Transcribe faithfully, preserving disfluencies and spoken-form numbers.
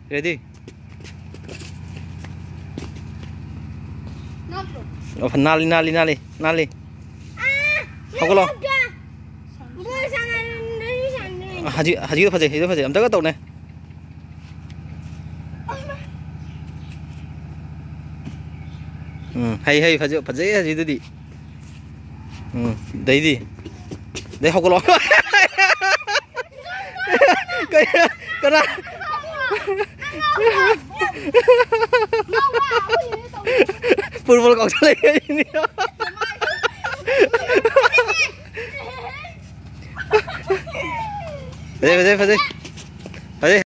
Ready? Oh, nali nali nali nali. Không có lo. Haji haji itu faje itu faje. Am tak tahu nih. Hmm, hay hay faje faje haji itu di. Hmm, đấy gì? Đấy không có lo. Cái cái nào? Pul-pul kau cari ini. Faje faje faje. Faje.